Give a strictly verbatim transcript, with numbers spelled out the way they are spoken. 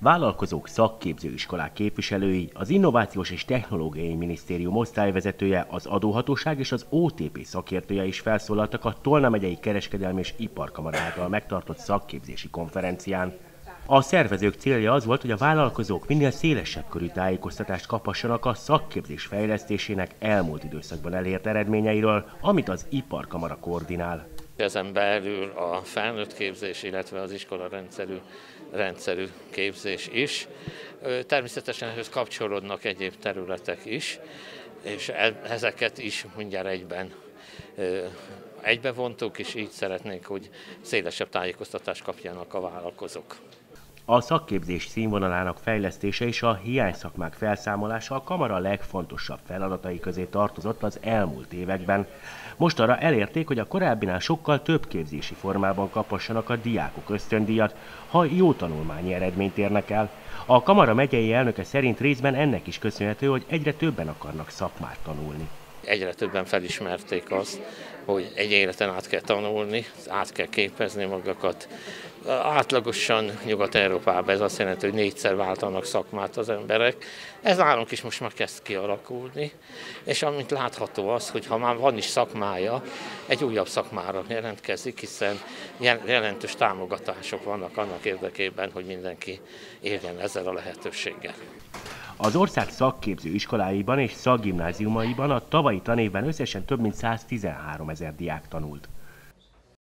Vállalkozók, szakképzőiskolák képviselői, az Innovációs és Technológiai Minisztérium osztályvezetője, az adóhatóság és az o té pé szakértője is felszólaltak a Tolna megyei Kereskedelmi és Iparkamara által megtartott szakképzési konferencián. A szervezők célja az volt, hogy a vállalkozók minél szélesebb körű tájékoztatást kaphassanak a szakképzés fejlesztésének elmúlt időszakban elért eredményeiről, amit az Iparkamara koordinál. Ezen belül a felnőtt képzés, illetve az iskola rendszerű, rendszerű képzés is. Természetesen ehhez kapcsolódnak egyéb területek is, és ezeket is mindjárt egyben egybevontuk, és így szeretnénk, hogy szélesebb tájékoztatást kapjanak a vállalkozók. A szakképzés színvonalának fejlesztése és a hiányszakmák felszámolása a kamara legfontosabb feladatai közé tartozott az elmúlt években. Mostanra elérték, hogy a korábbinál sokkal több képzési formában kaphassanak a diákok ösztöndíjat, ha jó tanulmányi eredményt érnek el. A kamara megyei elnöke szerint részben ennek is köszönhető, hogy egyre többen akarnak szakmát tanulni. Egyre többen felismerték azt, hogy egy életen át kell tanulni, át kell képezni magukat. Átlagosan Nyugat-Európában ez azt jelenti, hogy négyszer váltanak szakmát az emberek. Ez nálunk is most már kezd kialakulni, és amint látható az, hogy ha már van is szakmája, egy újabb szakmára jelentkezik, hiszen jelentős támogatások vannak annak érdekében, hogy mindenki éljen ezzel a lehetőséggel. Az ország szakképző iskoláiban és szakgimnáziumaiban a tavalyi tanévben összesen több mint száztizenhárom ezer diák tanult.